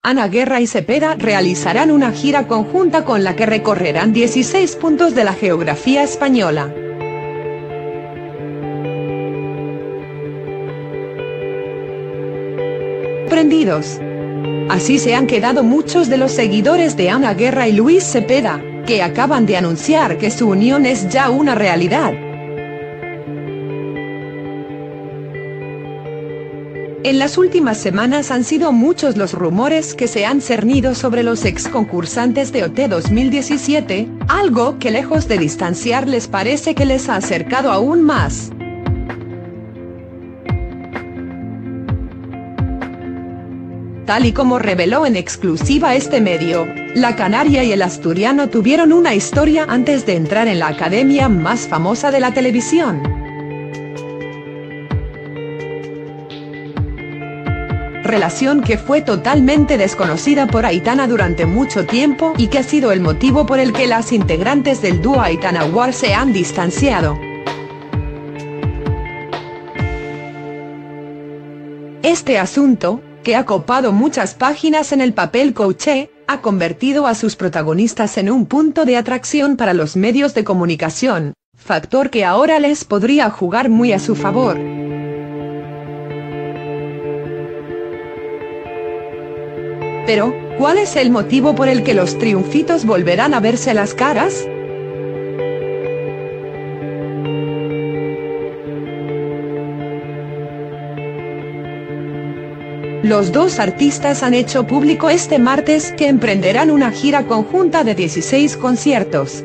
Ana Guerra y Cepeda realizarán una gira conjunta con la que recorrerán 16 puntos de la geografía española. Sorprendidos. Así se han quedado muchos de los seguidores de Ana Guerra y Luis Cepeda, que acaban de anunciar que su unión es ya una realidad. En las últimas semanas han sido muchos los rumores que se han cernido sobre los ex concursantes de OT 2017, algo que lejos de distanciarles parece que les ha acercado aún más. Tal y como reveló en exclusiva este medio, la canaria y el asturiano tuvieron una historia antes de entrar en la academia más famosa de la televisión. Relación que fue totalmente desconocida por Aitana durante mucho tiempo y que ha sido el motivo por el que las integrantes del dúo Aitana War se han distanciado. Este asunto, que ha copado muchas páginas en el papel Coche, ha convertido a sus protagonistas en un punto de atracción para los medios de comunicación, factor que ahora les podría jugar muy a su favor. Pero, ¿cuál es el motivo por el que los triunfitos volverán a verse las caras? Los dos artistas han hecho público este martes que emprenderán una gira conjunta de 16 conciertos.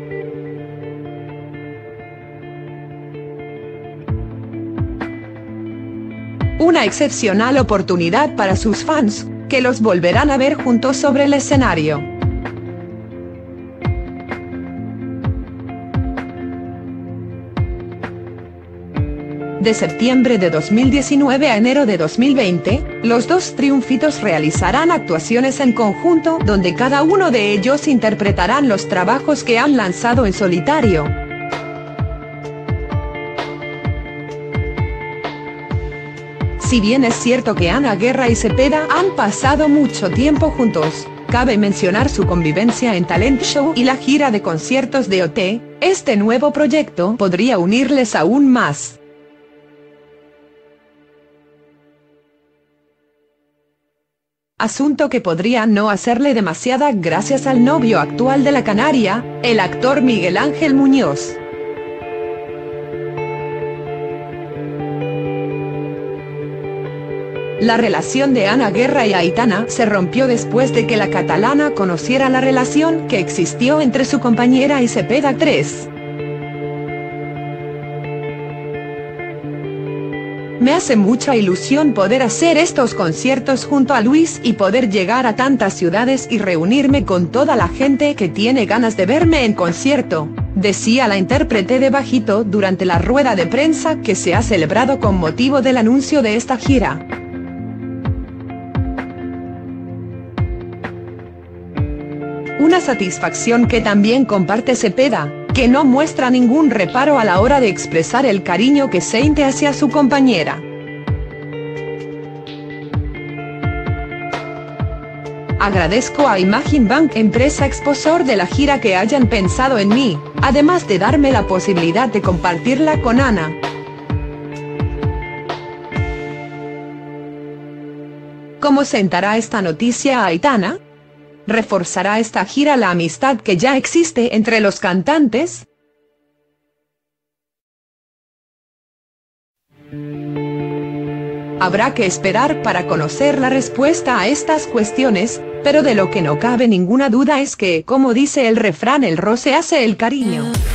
Una excepcional oportunidad para sus fans, que los volverán a ver juntos sobre el escenario. De septiembre de 2019 a enero de 2020, los dos triunfitos realizarán actuaciones en conjunto donde cada uno de ellos interpretarán los trabajos que han lanzado en solitario. Si bien es cierto que Ana Guerra y Cepeda han pasado mucho tiempo juntos, cabe mencionar su convivencia en Talent Show y la gira de conciertos de OT, este nuevo proyecto podría unirles aún más. Asunto que podría no hacerle demasiada gracias al novio actual de la canaria, el actor Miguel Ángel Muñoz. La relación de Ana Guerra y Aitana se rompió después de que la catalana conociera la relación que existió entre su compañera y Cepeda 3. Me hace mucha ilusión poder hacer estos conciertos junto a Luis y poder llegar a tantas ciudades y reunirme con toda la gente que tiene ganas de verme en concierto, decía la intérprete de bajito durante la rueda de prensa que se ha celebrado con motivo del anuncio de esta gira. Una satisfacción que también comparte Cepeda, que no muestra ningún reparo a la hora de expresar el cariño que siente hacia su compañera. Agradezco a Imagine Bank, empresa sponsor de la gira, que hayan pensado en mí, además de darme la posibilidad de compartirla con Ana. ¿Cómo sentará esta noticia a Aitana? ¿Reforzará esta gira la amistad que ya existe entre los cantantes? Habrá que esperar para conocer la respuesta a estas cuestiones, pero de lo que no cabe ninguna duda es que, como dice el refrán, el roce hace el cariño.